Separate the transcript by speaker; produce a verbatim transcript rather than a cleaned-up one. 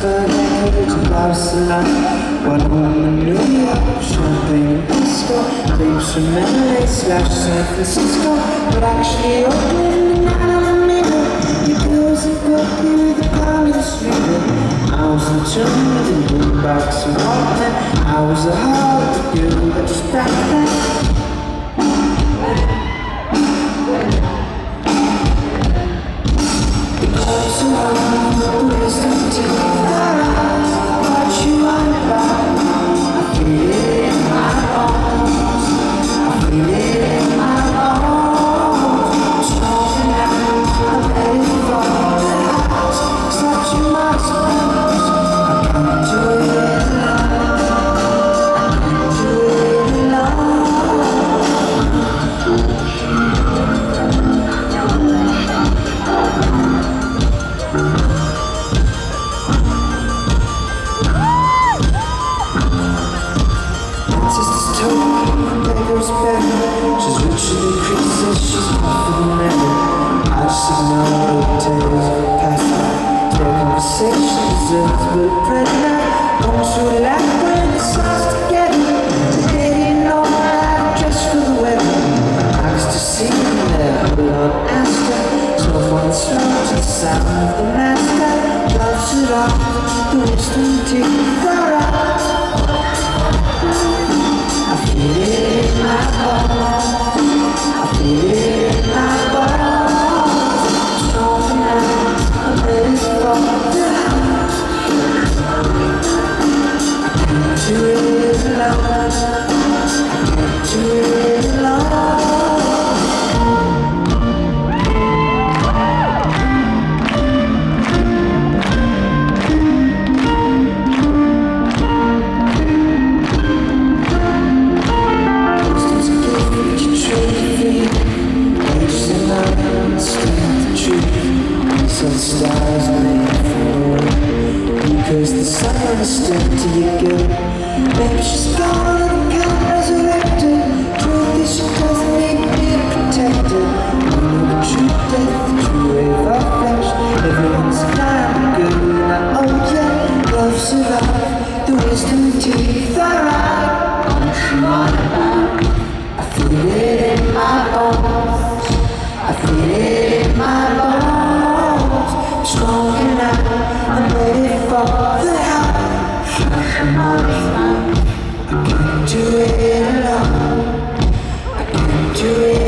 Speaker 1: but records and loves a lot. One woman, New York, champagne and disco, tapes from L A slash San Francisco, but actually Oakland and Alameda. You girls and Berkeley with the college reader. I was in tune with the boombox and Walkman. I was a hard girl that was back then. She's richer than creases, she's tougher than ever. I just ignore the tales of past life. Their conversation deserves but a predator. Don't you laugh when it sounds together. They didn't know how to dress for the weather. I used to see them there, but on Astor. So far it's slow to the sound of the master. Loves it off, the wisdom teeth are out. I feel it in my bones, I feel it in my bones. Strong enough, I'm ready for down. I can't do it alone, I can't do it alone. Stars made for because the sun understood to you good. Maybe she's gone and come resurrected. Truth is she doesn't need to be protected. You know the truth, death, the true wave of flesh. Everyone's fine, good, and oh yeah, love's alive. The wisdom teeth are right. What's she on about? I feel it in my bones, I feel it in my bones. Strong enough, I'm ready for the help. I'm on I can't do it alone, I can't do it